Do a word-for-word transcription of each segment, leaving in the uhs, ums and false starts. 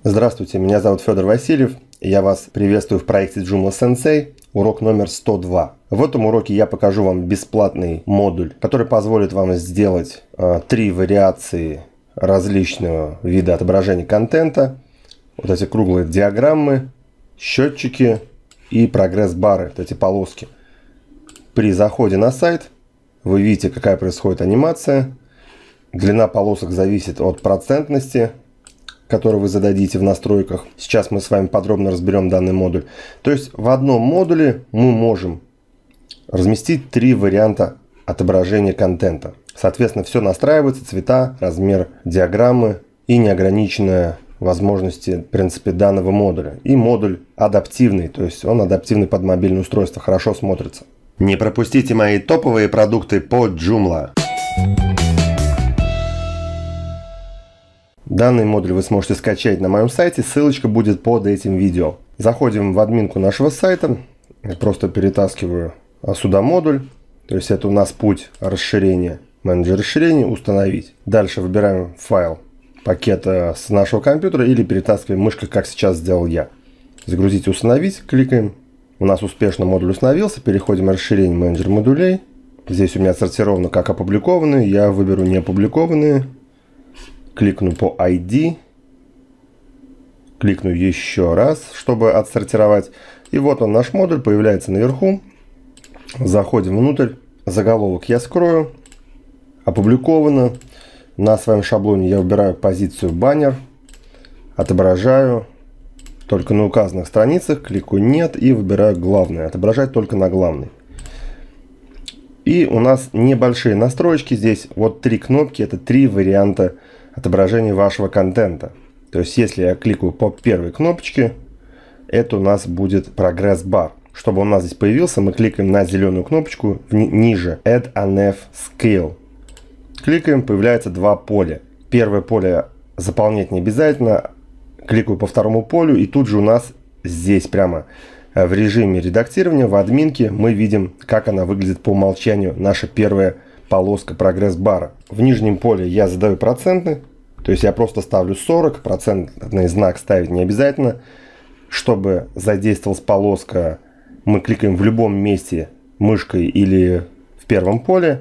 Здравствуйте, меня зовут Федор Васильев, и я вас приветствую в проекте Joomla Sensei, урок номер сто два. В этом уроке я покажу вам бесплатный модуль, который позволит вам сделать э, три вариации различного вида отображения контента. Вот эти круглые диаграммы, счетчики и прогресс-бары, вот эти полоски. При заходе на сайт вы видите, какая происходит анимация. Длина полосок зависит от процентности, который вы зададите в настройках. Сейчас мы с вами подробно разберем данный модуль. То есть в одном модуле мы можем разместить три варианта отображения контента. Соответственно, все настраивается: цвета, размер диаграммы и неограниченные возможности, в принципе, данного модуля. И модуль адаптивный, то есть он адаптивный под мобильное устройство, хорошо смотрится. Не пропустите мои топовые продукты по Joomla. Данный модуль вы сможете скачать на моем сайте, ссылочка будет под этим видео. Заходим в админку нашего сайта, просто перетаскиваю сюда модуль, то есть это у нас путь расширения, менеджер расширений, установить. Дальше выбираем файл пакета с нашего компьютера или перетаскиваем мышкой, как сейчас сделал я. Загрузить и установить, кликаем. У нас успешно модуль установился, переходим в расширение менеджер модулей. Здесь у меня отсортировано как опубликованные, я выберу не опубликованные. Кликну по ай ди, кликну еще раз, чтобы отсортировать. И вот он, наш модуль, появляется наверху. Заходим внутрь. Заголовок я скрою. Опубликовано. На своем шаблоне я выбираю позицию баннер. Отображаю только на указанных страницах. Кликаю нет и выбираю главное. Отображать только на главной. И у нас небольшие настройки. Здесь вот три кнопки. Это три варианта отображение вашего контента. То есть, если я кликаю по первой кнопочке, это у нас будет прогресс-бар. Чтобы он у нас здесь появился, мы кликаем на зеленую кнопочку ни ниже Add a Nav Scale. Кликаем, появляется два поля. Первое поле заполнять не обязательно. Кликаю по второму полю, и тут же у нас здесь прямо в режиме редактирования, в админке, мы видим, как она выглядит по умолчанию, наша первая полоска прогресс-бара. В нижнем поле я задаю проценты, то есть я просто ставлю сорок, процентный знак ставить не обязательно. Чтобы задействовалась полоска, мы кликаем в любом месте мышкой или в первом поле.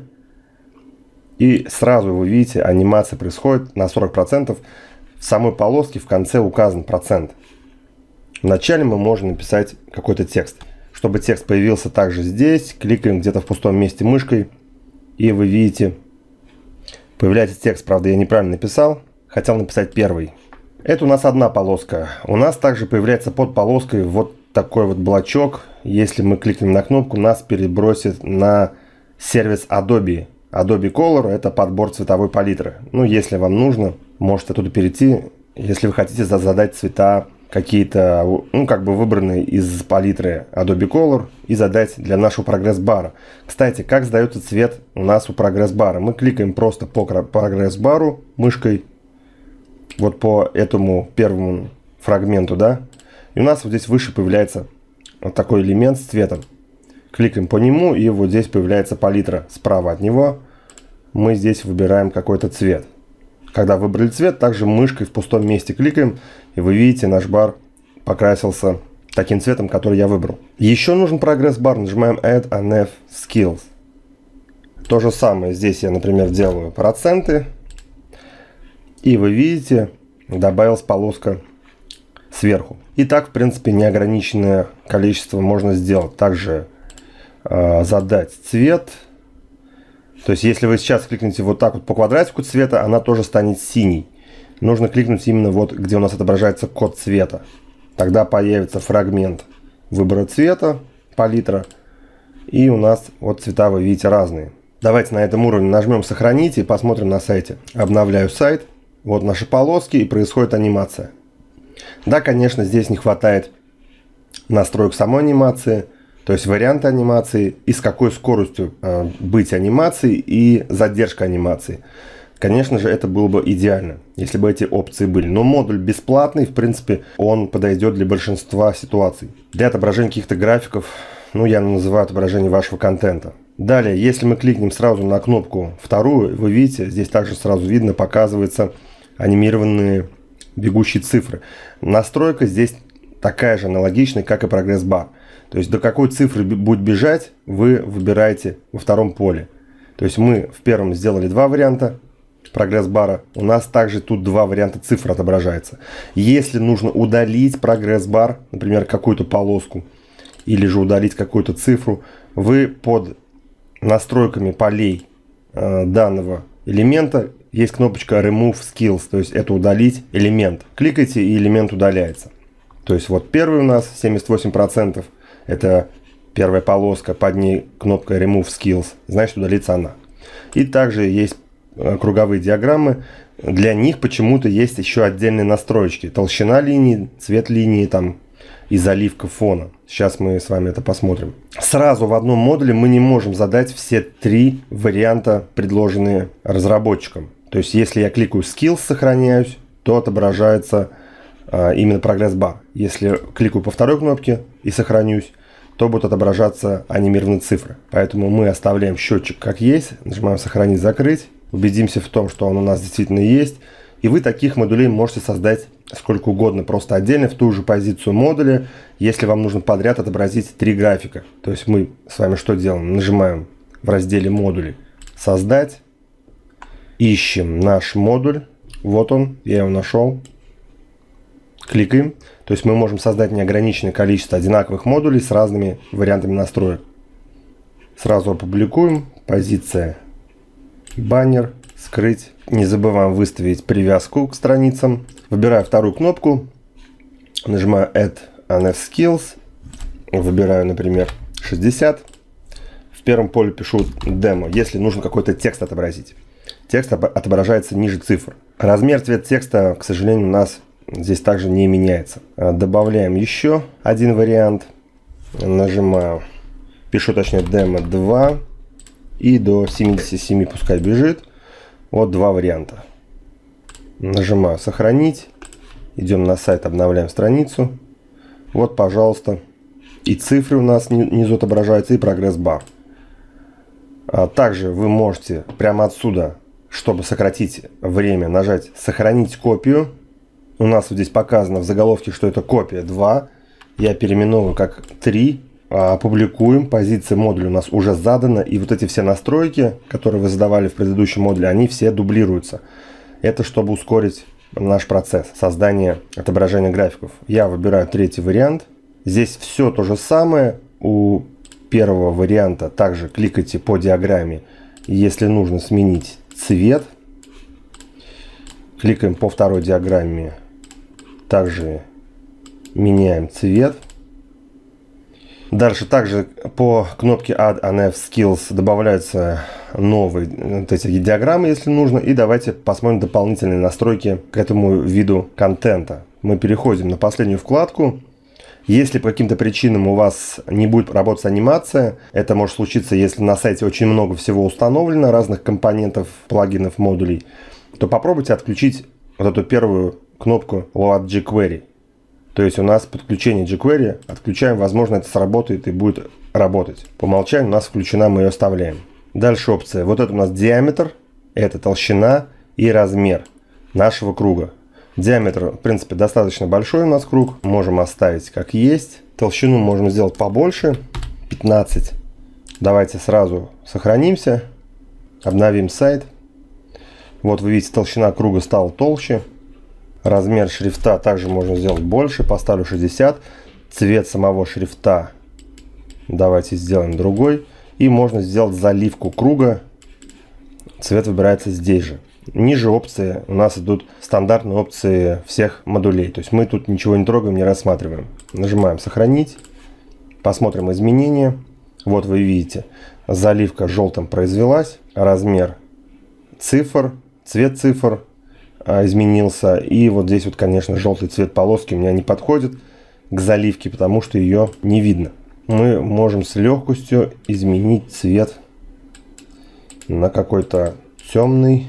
И сразу вы видите, анимация происходит на сорок процентов. В самой полоске в конце указан процент. Вначале мы можем написать какой-то текст. Чтобы текст появился также здесь, кликаем где-то в пустом месте мышкой. И вы видите, появляется текст, правда я неправильно написал, хотел написать первый. Это у нас одна полоска. У нас также появляется под полоской вот такой вот блочок. Если мы кликнем на кнопку, нас перебросит на сервис Adobe. Adobe Color — это подбор цветовой палитры. Ну, если вам нужно, можете оттуда перейти, если вы хотите задать цвета какие-то, ну, как бы выбранные из палитры Adobe Color и задать для нашего прогресс-бара. Кстати, как задается цвет у нас у прогресс-бара? Мы кликаем просто по прогресс-бару мышкой, вот по этому первому фрагменту, да, и у нас вот здесь выше появляется вот такой элемент с цветом. Кликаем по нему, и вот здесь появляется палитра справа от него. Мы здесь выбираем какой-то цвет. Когда выбрали цвет, также мышкой в пустом месте кликаем, и вы видите, наш бар покрасился таким цветом, который я выбрал. Еще нужен прогресс-бар, нажимаем Add a Nav Skills. То же самое здесь я, например, делаю проценты, и вы видите, добавилась полоска сверху. И так, в принципе, неограниченное количество можно сделать. Также э, задать цвет. То есть, если вы сейчас кликнете вот так вот по квадратику цвета, она тоже станет синей. Нужно кликнуть именно вот, где у нас отображается код цвета. Тогда появится фрагмент выбора цвета, палитра. И у нас вот цвета, вы видите, разные. Давайте на этом уровне нажмем «Сохранить» и посмотрим на сайте. Обновляю сайт. Вот наши полоски, и происходит анимация. Да, конечно, здесь не хватает настроек самой анимации. То есть варианты анимации и с какой скоростью э, быть анимацией и задержка анимации. Конечно же, это было бы идеально, если бы эти опции были. Но модуль бесплатный, в принципе, он подойдет для большинства ситуаций. Для отображения каких-то графиков, ну, я называю отображение вашего контента. Далее, если мы кликнем сразу на кнопку вторую, вы видите, здесь также сразу видно, показывается анимированные бегущие цифры. Настройка здесь такая же аналогичная, как и прогресс-бар. То есть до какой цифры будет бежать, вы выбираете во втором поле. То есть мы в первом сделали два варианта прогресс-бара. У нас также тут два варианта цифр отображается. Если нужно удалить прогресс-бар, например, какую-то полоску, или же удалить какую-то цифру, вы под настройками полей э, данного элемента есть кнопочка Remove Skills, то есть это удалить элемент. Кликайте, и элемент удаляется. То есть вот первый у нас семьдесят восемь процентов, это первая полоска, под ней кнопка Remove Skills, значит удалится она. И также есть круговые диаграммы, для них почему-то есть еще отдельные настройки. Толщина линии, цвет линии там и заливка фона. Сейчас мы с вами это посмотрим. Сразу в одном модуле мы не можем задать все три варианта, предложенные разработчиком. То есть если я кликаю Skills, сохраняюсь, то отображается а, именно прогресс-бар. Если кликаю по второй кнопке и сохранюсь, то будут отображаться анимированные цифры. Поэтому мы оставляем счетчик как есть, нажимаем «Сохранить», «Закрыть». Убедимся в том, что он у нас действительно есть. И вы таких модулей можете создать сколько угодно, просто отдельно в ту же позицию модуля, если вам нужно подряд отобразить три графика. То есть мы с вами что делаем? Нажимаем в разделе «Модули» «Создать», ищем наш модуль. Вот он, я его нашел. Кликаем. То есть мы можем создать неограниченное количество одинаковых модулей с разными вариантами настроек. Сразу опубликуем. Позиция баннер, скрыть. Не забываем выставить привязку к страницам. Выбираю вторую кнопку. Нажимаю Add эн эф Skills. Выбираю, например, шестьдесят. В первом поле пишу демо, если нужно какой-то текст отобразить. Текст отображается ниже цифр. Размер, цвет текста, к сожалению, у нас здесь также не меняется. Добавляем еще один вариант. Нажимаю, пишу точнее демо два. И до семидесяти семи пускай бежит. Вот два варианта. Нажимаю «Сохранить». Идем на сайт, обновляем страницу. Вот, пожалуйста. И цифры у нас внизу отображаются, и прогресс-бар. А также вы можете прямо отсюда, чтобы сократить время, нажать «Сохранить копию». У нас вот здесь показано в заголовке, что это копия два. Я переименовываю как три. Опубликуем. Позиция модуля у нас уже задана. И вот эти все настройки, которые вы задавали в предыдущем модуле, они все дублируются. Это чтобы ускорить наш процесс создания отображения графиков. Я выбираю третий вариант. Здесь все то же самое. У первого варианта также кликайте по диаграмме, если нужно сменить цвет. Кликаем по второй диаграмме. Также меняем цвет. Дальше также по кнопке Add эн эф Skills добавляются новые вот эти диаграммы, если нужно. И давайте посмотрим дополнительные настройки к этому виду контента. Мы переходим на последнюю вкладку. Если по каким-то причинам у вас не будет работать анимация, это может случиться, если на сайте очень много всего установлено, разных компонентов, плагинов, модулей, то попробуйте отключить вот эту первую кнопку Load jQuery. То есть у нас подключение jQuery, отключаем, возможно, это сработает и будет работать. По умолчанию у нас включена, мы ее оставляем. Дальше опция. Вот это у нас диаметр, это толщина и размер нашего круга. Диаметр, в принципе, достаточно большой у нас круг. Можем оставить как есть. Толщину можем сделать побольше, пятнадцать. Давайте сразу сохранимся, обновим сайт. Вот вы видите, толщина круга стала толще. Размер шрифта также можно сделать больше, поставлю шестьдесят. Цвет самого шрифта давайте сделаем другой. И можно сделать заливку круга. Цвет выбирается здесь же. Ниже опции у нас идут стандартные опции всех модулей. То есть мы тут ничего не трогаем, не рассматриваем. Нажимаем «Сохранить». Посмотрим изменения. Вот вы видите, заливка желтым произвелась. Размер цифр, цвет цифр изменился. И вот здесь вот, конечно, желтый цвет полоски у меня не подходит к заливке, потому что ее не видно. Мы можем с легкостью изменить цвет на какой-то темный.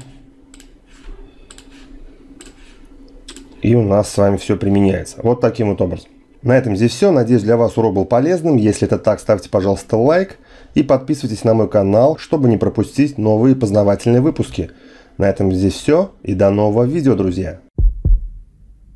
И у нас с вами все применяется. Вот таким вот образом. На этом здесь все. Надеюсь, для вас урок был полезным. Если это так, ставьте, пожалуйста, лайк. И подписывайтесь на мой канал, чтобы не пропустить новые познавательные выпуски. На этом здесь все. И до нового видео, друзья.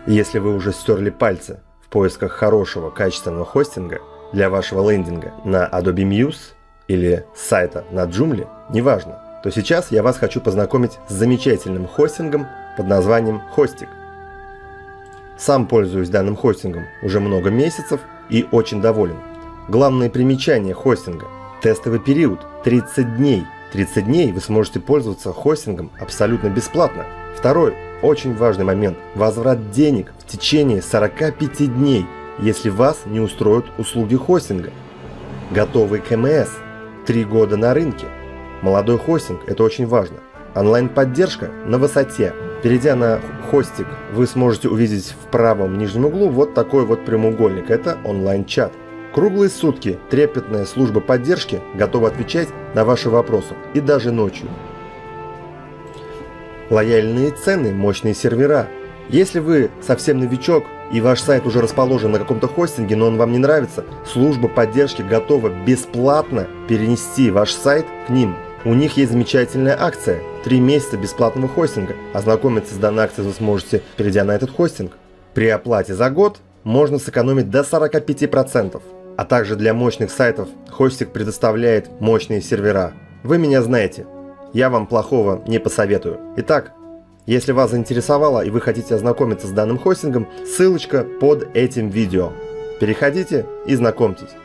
Если вы уже стерли пальцы в поисках хорошего качественного хостинга для вашего лендинга на Adobe Muse или сайта на Joomla, неважно, то сейчас я вас хочу познакомить с замечательным хостингом под названием Hostik. Сам пользуюсь данным хостингом уже много месяцев и очень доволен. Главное примечание хостинга – тестовый период тридцать дней. тридцать дней вы сможете пользоваться хостингом абсолютно бесплатно. Второй очень важный момент – возврат денег в течение сорока пяти дней, если вас не устроят услуги хостинга. Готовый ка эм эс, три года на рынке. Молодой хостинг – это очень важно. Онлайн-поддержка на высоте. Перейдя на Hostik, вы сможете увидеть в правом нижнем углу вот такой вот прямоугольник. Это онлайн-чат. Круглые сутки трепетная служба поддержки готова отвечать на ваши вопросы и даже ночью. Лояльные цены, мощные сервера. Если вы совсем новичок и ваш сайт уже расположен на каком-то хостинге, но он вам не нравится, служба поддержки готова бесплатно перенести ваш сайт к ним. У них есть замечательная акция – три месяца бесплатного хостинга. Ознакомиться с данной акцией вы сможете, перейдя на этот хостинг. При оплате за год можно сэкономить до сорока пяти процентов. А также для мощных сайтов Hostik предоставляет мощные сервера. Вы меня знаете, я вам плохого не посоветую. Итак, если вас заинтересовало и вы хотите ознакомиться с данным хостингом, ссылочка под этим видео. Переходите и знакомьтесь.